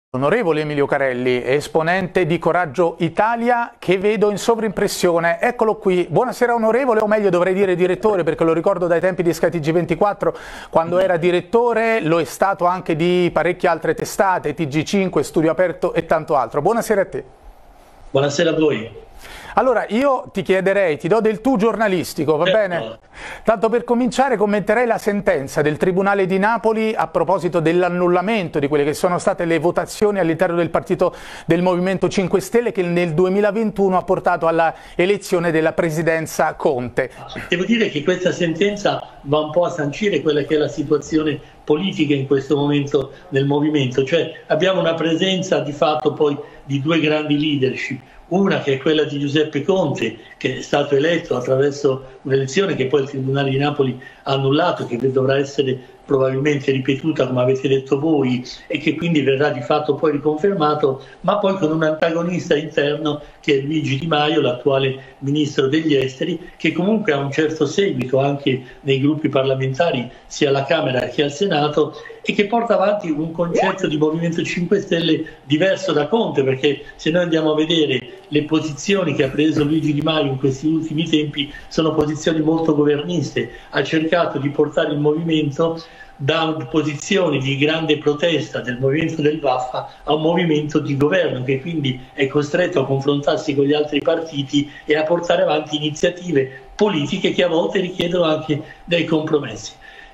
Onorevole Emilio Carelli, esponente di Coraggio Italia, che vedo in sovrimpressione. Eccolo qui. Buonasera onorevole, o meglio dovrei dire direttore, perché lo ricordo dai tempi di SkyTG24, quando era direttore, lo è stato anche di parecchie altre testate, TG5, Studio Aperto e tanto altro. Buonasera a te. Buonasera a voi. Allora, io ti chiederei, ti do del tu giornalistico, va bene? Tanto per cominciare commenterei la sentenza del Tribunale di Napoli a proposito dell'annullamento di quelle che sono state le votazioni all'interno del partito del Movimento 5 Stelle che nel 2021 ha portato alla elezione della presidenza Conte. Devo dire che questa sentenza va un po' a sancire quella che è la situazione politica in questo momento nel Movimento, cioè abbiamo una presenza di fatto poi di due grandi leadership. Una che è quella di Giuseppe Conte, che è stato eletto attraverso un'elezione che poi il Tribunale di Napoli ha annullato, che dovrà essere probabilmente ripetuta come avete detto voi e che quindi verrà di fatto poi riconfermato, ma poi con un antagonista interno che è Luigi Di Maio, l'attuale Ministro degli Esteri, che comunque ha un certo seguito anche nei gruppi parlamentari sia alla Camera che al Senato e che porta avanti un concetto di Movimento 5 Stelle diverso da Conte, perché se noi andiamo a vedere le posizioni che ha preso Luigi Di Maio in questi ultimi tempi sono posizioni molto governiste, ha cercato di portare il movimento da posizioni di grande protesta del movimento del Vaffa a un movimento di governo che quindi è costretto a confrontarsi con gli altri partiti e a portare avanti iniziative politiche che a volte richiedono anche dei compromessi.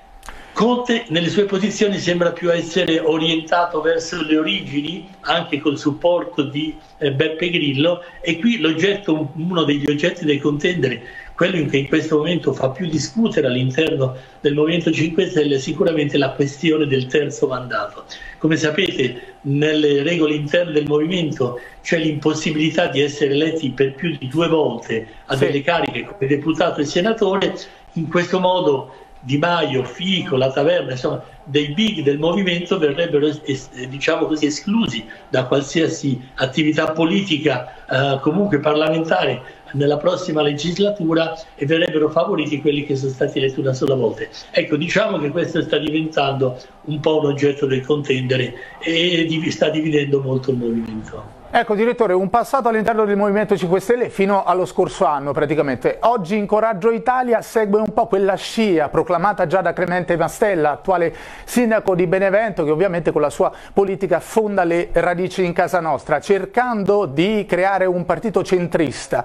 Conte nelle sue posizioni sembra più essere orientato verso le origini, anche col supporto di Beppe Grillo, e qui uno degli oggetti del contendere, quello che in questo momento fa più discutere all'interno del Movimento 5 Stelle è sicuramente la questione del terzo mandato. Come sapete, nelle regole interne del Movimento c'è l'impossibilità di essere eletti per più di 2 volte a delle cariche come deputato e senatore. In questo modo Di Maio, Fico, La Taverna, insomma dei big del movimento verrebbero diciamo così esclusi da qualsiasi attività politica comunque parlamentare nella prossima legislatura e verrebbero favoriti quelli che sono stati eletti una sola volta. Ecco, diciamo che questo sta diventando un po' un oggetto del contendere e sta dividendo molto il movimento. Ecco direttore, un passato all'interno del Movimento 5 Stelle fino allo scorso anno praticamente. Oggi in Coraggio Italia segue un po' quella scia proclamata già da Clemente Mastella, attuale sindaco di Benevento, che ovviamente con la sua politica fonda le radici in casa nostra, cercando di creare un partito centrista,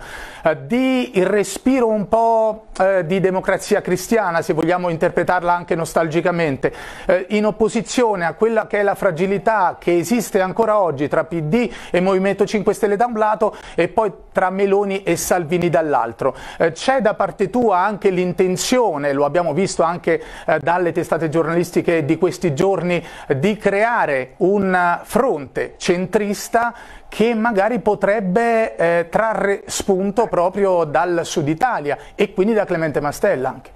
di il respiro un po' di democrazia cristiana, se vogliamo interpretarla anche nostalgicamente, in opposizione a quella che è la fragilità che esiste ancora oggi tra PD e Movimento 5 Stelle da un lato e poi tra Meloni e Salvini dall'altro. C'è da parte tua anche l'intenzione, lo abbiamo visto anche dalle testate giornalistiche di questi giorni, di creare un fronte centrista che magari potrebbe trarre spunto proprio dal Sud Italia e quindi da Clemente Mastella anche?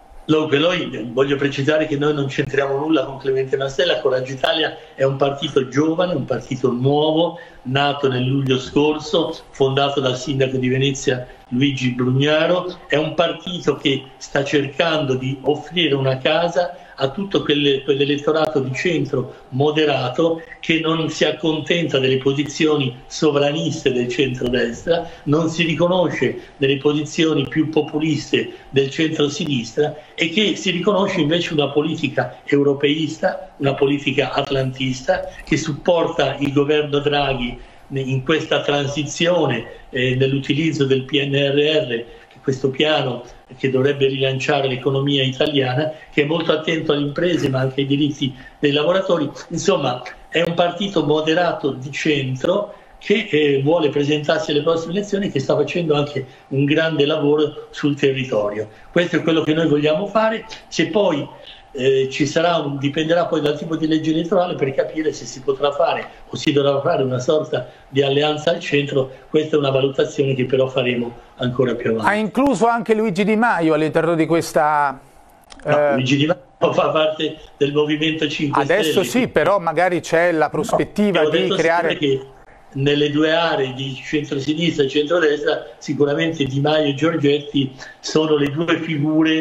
Voglio precisare che noi non c'entriamo nulla con Clemente Mastella. Coraggio Italia è un partito giovane, un partito nuovo, nato nel luglio scorso, fondato dal sindaco di Venezia Luigi Brugnaro. È un partito che sta cercando di offrire una casa a tutto quell'elettorato di centro moderato che non si accontenta delle posizioni sovraniste del centrodestra, non si riconosce nelle posizioni più populiste del centrosinistra e che si riconosce invece una politica europeista, una politica atlantista che supporta il governo Draghi in questa transizione nell'utilizzo del PNRR, questo piano che dovrebbe rilanciare l'economia italiana, che è molto attento alle imprese ma anche ai diritti dei lavoratori. Insomma, è un partito moderato di centro che vuole presentarsi alle prossime elezioni e che sta facendo anche un grande lavoro sul territorio. Questo è quello che noi vogliamo fare. Se poi dipenderà poi dal tipo di legge elettorale per capire se si potrà fare o si dovrà fare una sorta di alleanza al centro. Questa è una valutazione che però faremo ancora più avanti. Ha incluso anche Luigi Di Maio all'interno di questa... No, Luigi Di Maio fa parte del Movimento 5 Stelle. Adesso sì, però magari c'è la prospettiva di creare... Che nelle due aree di centrosinistra e centrodestra sicuramente Di Maio e Giorgetti sono le due figure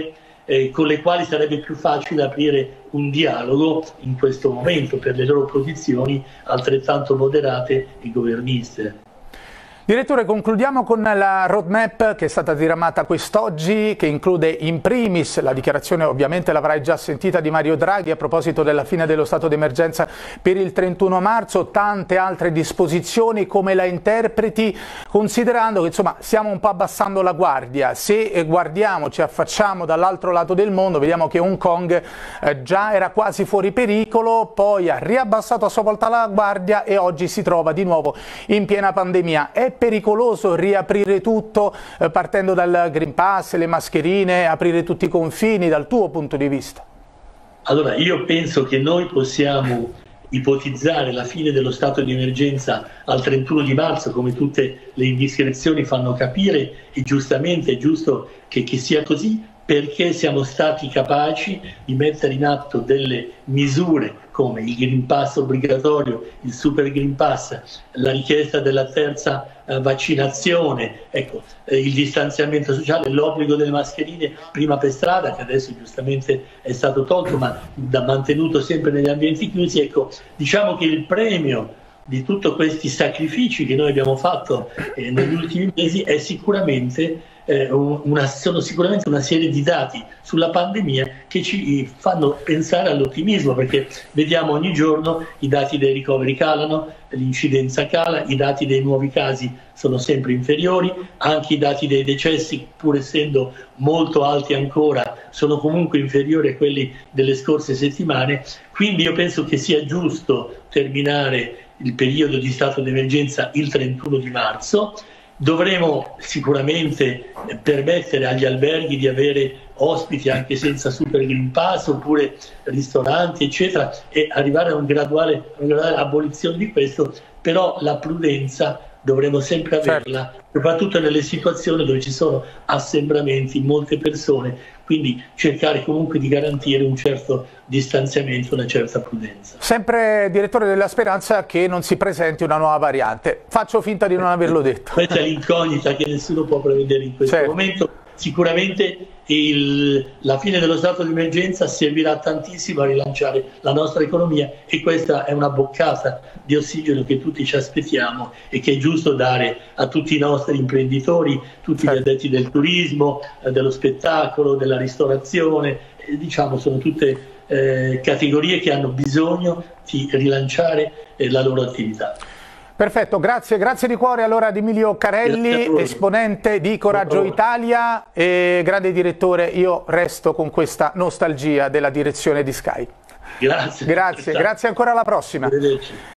con le quali sarebbe più facile aprire un dialogo in questo momento per le loro posizioni altrettanto moderate e governiste. Direttore, concludiamo con la roadmap che è stata diramata quest'oggi, che include in primis la dichiarazione, ovviamente l'avrai già sentita, di Mario Draghi a proposito della fine dello stato d'emergenza per il 31 marzo, tante altre disposizioni. Come la interpreti, considerando che insomma stiamo un po' abbassando la guardia? Se guardiamo, ci affacciamo dall'altro lato del mondo, vediamo che Hong Kong già era quasi fuori pericolo, poi ha riabbassato a sua volta la guardia e oggi si trova di nuovo in piena pandemia. È pericoloso riaprire tutto partendo dal Green Pass, le mascherine, aprire tutti i confini dal tuo punto di vista? Allora, io penso che noi possiamo ipotizzare la fine dello stato di emergenza al 31 di marzo, come tutte le indiscrezioni fanno capire, e giustamente è giusto che sia così, perché siamo stati capaci di mettere in atto delle misure come il Green Pass obbligatorio, il Super Green Pass, la richiesta della terza vaccinazione, ecco, il distanziamento sociale, l'obbligo delle mascherine prima per strada, che adesso giustamente è stato tolto ma mantenuto sempre negli ambienti chiusi. Ecco, diciamo che il premio di tutti questi sacrifici che noi abbiamo fatto negli ultimi mesi è sicuramente sono sicuramente una serie di dati sulla pandemia che ci fanno pensare all'ottimismo, perché vediamo ogni giorno i dati dei ricoveri calano, l'incidenza cala, i dati dei nuovi casi sono sempre inferiori, anche i dati dei decessi, pur essendo molto alti ancora, sono comunque inferiori a quelli delle scorse settimane. Quindi io penso che sia giusto terminare il periodo di stato d'emergenza il 31 di marzo. Dovremo sicuramente permettere agli alberghi di avere ospiti anche senza Super Green Pass, oppure ristoranti eccetera, e arrivare a una graduale abolizione di questo, però la prudenza dovremo sempre averla, soprattutto nelle situazioni dove ci sono assembramenti, molte persone, quindi cercare comunque di garantire un certo distanziamento, una certa prudenza. Sempre direttore della Speranza che non si presenti una nuova variante. Faccio finta di non averlo detto. Questa è l'incognita che nessuno può prevedere in questo momento. Sicuramente la fine dello stato di emergenza servirà tantissimo a rilanciare la nostra economia, e questa è una boccata di ossigeno che tutti ci aspettiamo e che è giusto dare a tutti i nostri imprenditori, tutti gli addetti del turismo, dello spettacolo, della ristorazione. Diciamo, sono tutte categorie che hanno bisogno di rilanciare la loro attività. Perfetto, grazie di cuore allora ad Emilio Carelli, esponente di Coraggio Italia e grande direttore. Io resto con questa nostalgia della direzione di Sky. Grazie ancora, alla prossima. Arrivederci.